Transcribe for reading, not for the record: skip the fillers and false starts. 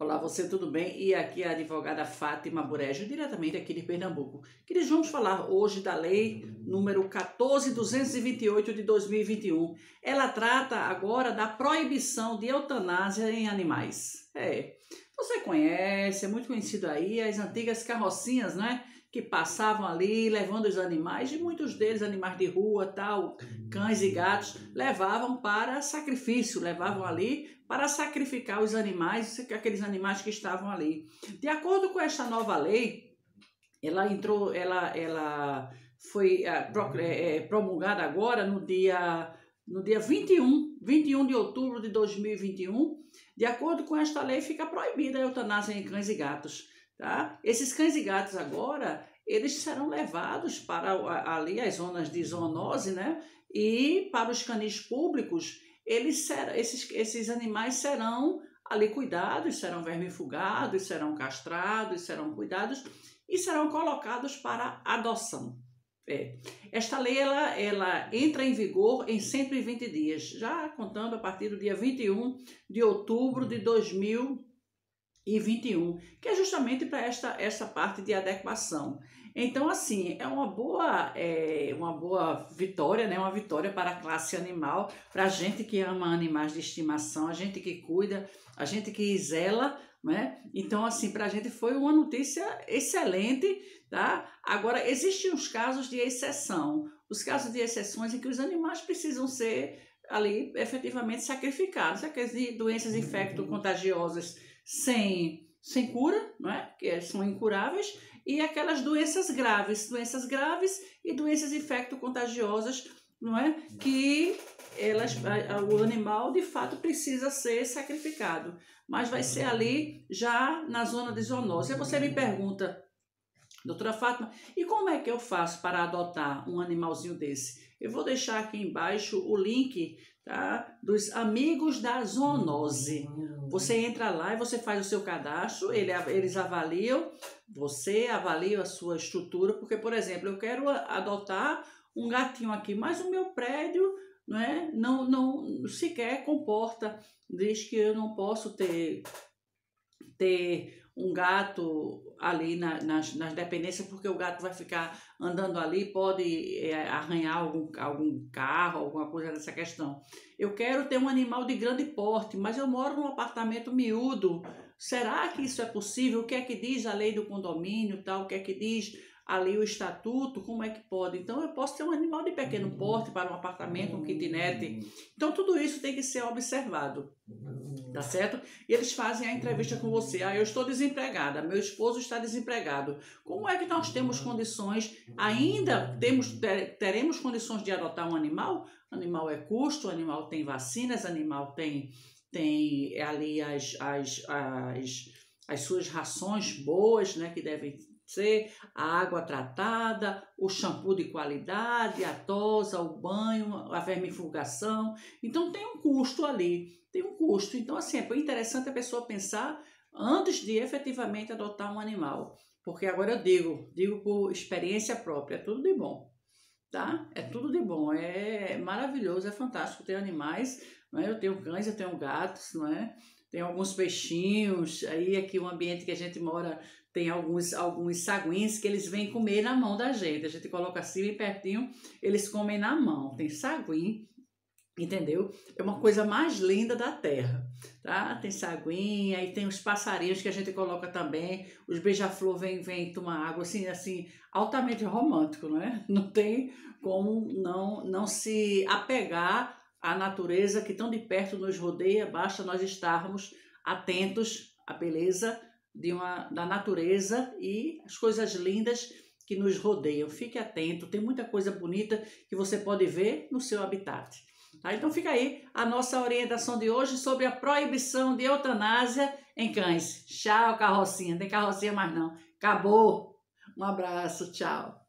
Olá, você tudo bem? E aqui é a advogada Fátima Burejo, diretamente aqui de Pernambuco. Queridos, vamos falar hoje da lei número 14.228 de 2021. Ela trata agora da proibição de eutanásia em animais. Você conhece, é muito conhecido aí, as antigas carrocinhas, né? Que passavam ali levando os animais, e muitos deles, animais de rua, tal, cães e gatos, levavam para sacrifício, levavam ali para sacrificar os animais, aqueles animais que estavam ali. De acordo com esta nova lei, ela foi promulgada agora no dia 21 de outubro de 2021. De acordo com esta lei, fica proibida a eutanásia em cães e gatos. Tá? Esses cães e gatos agora, eles serão levados para ali as zonas de zoonose, né? E para os canis públicos, esses animais serão ali cuidados, serão vermifugados, serão castrados, serão cuidados e serão colocados para adoção. Esta lei ela entra em vigor em 120 dias, já contando a partir do dia 21 de outubro de 2021, que é justamente para essa parte de adequação. Então, assim, é uma boa vitória, né? Uma vitória para a classe animal, para a gente que ama animais de estimação, a gente que cuida, a gente que zela, né? Então, assim, para a gente foi uma notícia excelente, tá? Agora, existem os casos de exceção, os casos de exceções em que os animais precisam ser ali efetivamente sacrificados, aquelas doenças infecto-contagiosas sem cura, não é? Que são incuráveis, e aquelas doenças graves e doenças infecto-contagiosas, não é? Que o animal de fato precisa ser sacrificado, mas vai ser ali já na zona de zoonose. Aí você me pergunta, doutora Fátima, e como é que eu faço para adotar um animalzinho desse? Eu vou deixar aqui embaixo o link, tá, dos Amigos da Zoonose. Você entra lá e você faz o seu cadastro, eles avaliam, você avalia a sua estrutura, porque, por exemplo, eu quero adotar um gatinho aqui, mas o meu prédio não sequer comporta, diz que eu não posso ter um gato ali nas dependências, porque o gato vai ficar andando ali, pode arranhar algum carro, alguma coisa dessa questão. Eu quero ter um animal de grande porte, mas eu moro num apartamento miúdo. Será que isso é possível? O que é que diz a lei do condomínio, tal? O que é que diz ali o estatuto? Como é que pode? Então, eu posso ter um animal de pequeno porte para um apartamento, um kitnet. Então, tudo isso tem que ser observado. Tá certo? E eles fazem a entrevista com você. Eu estou desempregada, meu esposo está desempregado. Como é que nós temos condições, teremos condições de adotar um animal? O animal é custo, o animal tem vacinas, o animal tem ali as suas rações boas, né, que devem ser a água tratada, o shampoo de qualidade, a tosa, o banho, a vermifugação. Então tem um custo ali, tem um custo. Então, assim, é interessante a pessoa pensar antes de efetivamente adotar um animal. Porque agora eu digo por experiência própria, é tudo de bom, tá? É tudo de bom, é maravilhoso, é fantástico ter animais, não é? Eu tenho cães, eu tenho gatos, não é? Tem alguns peixinhos, aí aqui o ambiente que a gente mora tem alguns saguins que eles vêm comer na mão da gente. A gente coloca assim bem pertinho, eles comem na mão. Tem saguim, entendeu? É uma coisa mais linda da terra, tá? Tem saguim, aí tem os passarinhos que a gente coloca também. Os beija-flor vêm tomar água, assim, altamente romântico, não é? Não tem como não se apegar à natureza que tão de perto nos rodeia, basta nós estarmos atentos à beleza da natureza e as coisas lindas que nos rodeiam. Fique atento, tem muita coisa bonita que você pode ver no seu habitat. Tá? Então fica aí a nossa orientação de hoje sobre a proibição de eutanásia em cães. Tchau, carrocinha. Não tem carrocinha mais não. Acabou. Um abraço, tchau.